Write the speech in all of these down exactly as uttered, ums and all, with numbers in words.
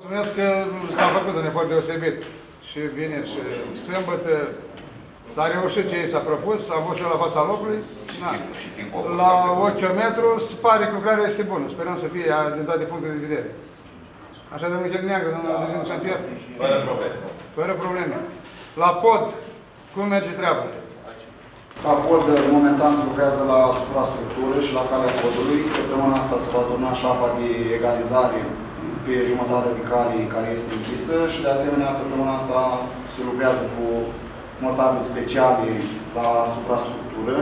Mulțumesc că s-a făcut un efort deosebit și vineri și sâmbătă s-a reușit ce i s-a propus, am fost și la fața locului. Na. La ochiometru se pare că lucrarea este bună, sperăm să fie din toate punctele de vedere. Așa de Michel Neagră, domnul dirigent șantier? Fără probleme. Fără probleme. La pod, cum merge treaba? La pod, momentan se lucrează la suprastructură și la calea podului. Săptămâna asta se va turna șapa de egalizare pe jumătatea de cale care este închisă și de asemenea săptămâna asta se lucrează cu mortare speciale la suprastructură,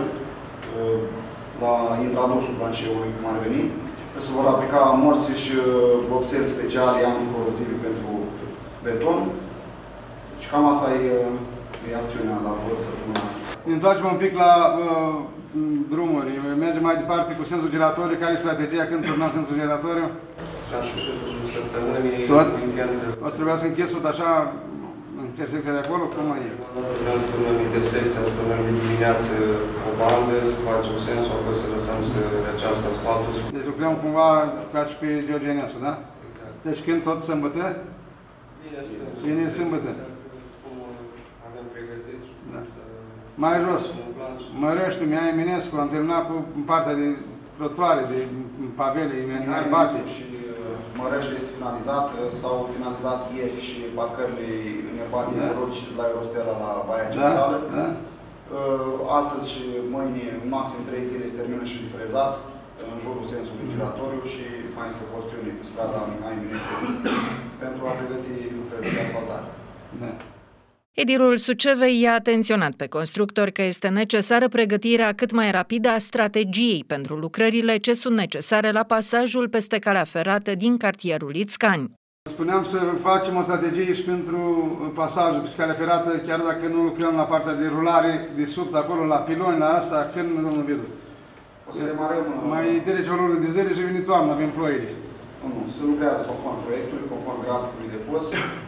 la intradosul planșeului, cum ar veni. Se vor aplica amorse și vopseli speciale anticorozive pentru beton. Și cam asta e, e acțiunea la pod săptămâna asta. Ne întoarcem un pic la uh, drumuri. Mergem mai departe cu sensul giratoriu. Care e strategia când turnăm sensul giratoriu? La sfârșitul săptămânii... Tot? O să trebuia să închis tot așa intersecția de acolo? Cum mai e? Vreau să turnăm intersecția, să turnăm de dimineață o bandă, să facem sensul, apoi să lăsăm să răcească asfaltul. Deci lucrăm cumva ca și pe George Enescu, da? Deci când tot sâmbătă? Vineri sâmbătă. Avem pregătiți și cum să... Mai jos, Mărăști, Mihai Eminescu, am terminat cu partea de trotuare, de pavele, imenibate. Și Mărăști este finalizat, s-au finalizat ieri și parcările inerbate ecologice de la Eurostela la Baia Centrală. Da, da. Astăzi și mâine, maxim trei zile, se termină și frezat în jurul sensului giratoriu și mai este o porțiune pe strada Mihai Eminescu pentru a pregăti lucrările de asfaltare. Da. Edirul Sucevei i-a atenționat pe constructori că este necesară pregătirea cât mai rapidă a strategiei pentru lucrările ce sunt necesare la pasajul peste calea ferată din cartierul Ițcani. Spuneam să facem o strategie și pentru pasajul pe calea ferată, chiar dacă nu lucrăm la partea de rulare de sub, acolo la piloni, la asta, când, domnul Vidu? O să demarăm... Mai trece o lună de zile și vine toamna, avem ploile. Nu, nu, se lucrează conform proiectului, conform graficului de pus.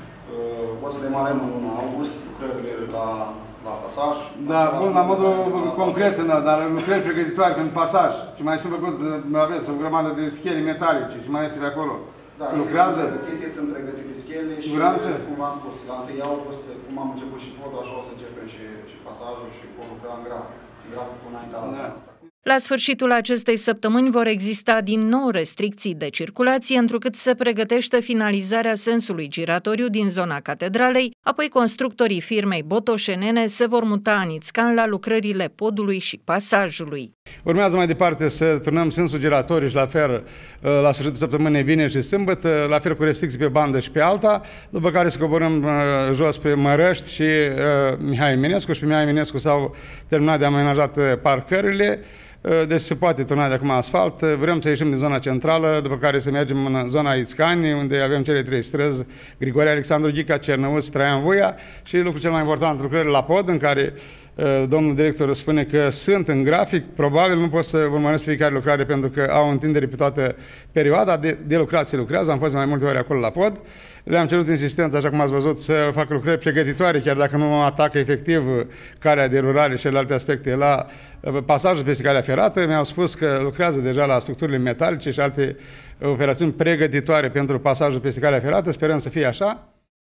O să demarăm în luna august lucrările la, la pasaj. Da, bun, la modul concret, da, dar lucrări pregătitoare pentru pasaj. Ce mai sunt făcut, aveți o grămadă de schele metalice și mai este pe acolo. Da, lucrează? Sunt pregătite, sunt pregătite schele și, Siguranță? cum am spus, la întâi august, cum am început și podul, așa o să începem și, și pasajul și vom lucra în grafic. În graficul înaintea la da. Asta. La sfârșitul acestei săptămâni vor exista din nou restricții de circulație, întrucât se pregătește finalizarea sensului giratoriu din zona Catedralei, apoi constructorii firmei Botoșenene se vor muta în Ițcan la lucrările podului și pasajului. Urmează mai departe să turnăm sensul giratoriu și la fel la sfârșitul săptămânii vineri și sâmbătă, la fel cu restricții pe bandă și pe alta, după care să coborâm jos pe Mărăști și Mihai Eminescu și pe Mihai Eminescu s-au terminat de amenajat parcările. Deci se poate turna de acum asfalt. Vrem să ieșim din zona centrală, după care să mergem în zona Ițcani, unde avem cele trei străzi, Grigore Alexandru Ghica, Cernăuț, Traian Voia și lucrul cel mai important, lucrările la pod, în care domnul director spune că sunt în grafic, probabil nu pot să urmăresc fiecare lucrare pentru că au întindere pe toată perioada, de, de lucrat se lucrează, am fost mai multe ori acolo la pod. Le-am cerut insistent, așa cum ați văzut, să facă lucrări pregătitoare, chiar dacă nu atacă efectiv calea de rurare și celelalte aspecte la pasajul peste calea ferată. Mi-au spus că lucrează deja la structurile metalice și alte operațiuni pregătitoare pentru pasajul peste calea ferată. Sperăm să fie așa.